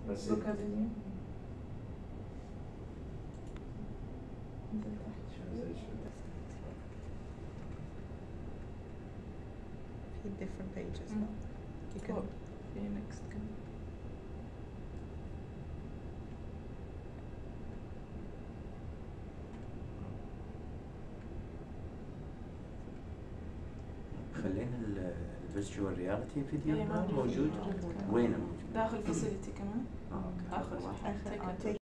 بس فوكابيلي في different pages مم. you can فوق في next كمان. خلينا الفيرتشوال رياليتي فيديو إيه، موجود. موجود. وينه موجود؟ داخل فاسيلتي كمان اوكي. آخر واحد آخر take a tour.